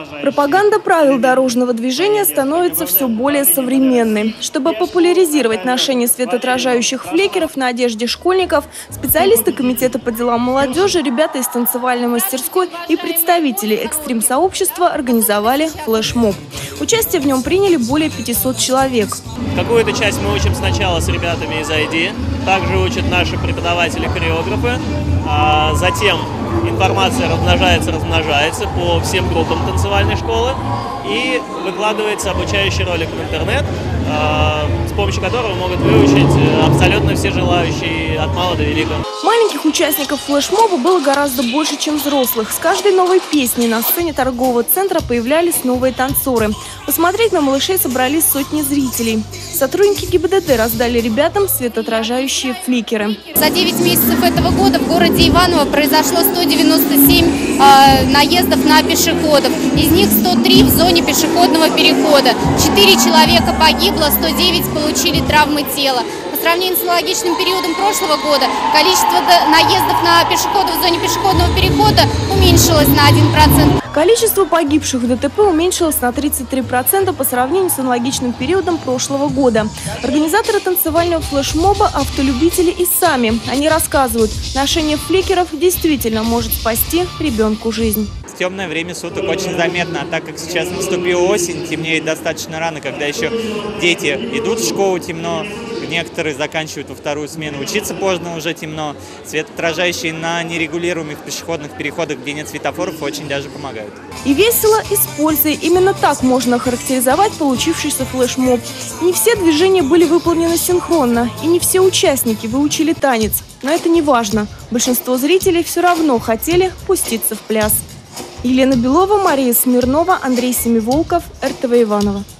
Пропаганда правил дорожного движения становится все более современной. Чтобы популяризировать ношение светоотражающих фликеров на одежде школьников, специалисты Комитета по делам молодежи, ребята из танцевальной мастерской и представители экстрим-сообщества организовали флешмоб. Участие в нем приняли более 500 человек. Какую-то часть мы учим сначала с ребятами из ID, также учат наши преподаватели-хореографы, а затем информация размножается по всем группам танцевальной школы и выкладывается обучающий ролик в интернет, с помощью которого могут выучить абсолютно все желающие от мала до велика. Маленьких участников флешмоба было гораздо больше, чем взрослых. С каждой новой песней на сцене торгового центра появлялись новые танцоры. Посмотреть на малышей собрались сотни зрителей. Сотрудники ГИБДД раздали ребятам светоотражающие фликеры. За 9 месяцев этого года в городе Иваново произошло 197 наездов на пешеходов. Из них 103 в зоне пешеходного перехода. 4 человека погибло, 109 получили травмы тела. По сравнению с аналогичным периодом прошлого года количество наездов на пешеходов в зоне пешеходного перехода уменьшилось на 1%. Количество погибших в ДТП уменьшилось на 33% по сравнению с аналогичным периодом прошлого года. Организаторы танцевального флешмоба – автолюбители и сами. Они рассказывают, ношение фликеров действительно может спасти ребенку жизнь. В темное время суток очень заметно, а так как сейчас наступила осень, темнеет достаточно рано, когда еще дети идут в школу, темно. Некоторые заканчивают во вторую смену, учиться поздно, уже темно. Светоотражающие на нерегулируемых пешеходных переходах, где нет светофоров, очень даже помогают. И весело, и с пользой. Именно так можно охарактеризовать получившийся флешмоб. Не все движения были выполнены синхронно, и не все участники выучили танец. Но это не важно. Большинство зрителей все равно хотели пуститься в пляс. Елена Белова, Мария Смирнова, Андрей Семиволков, РТВ Иваново.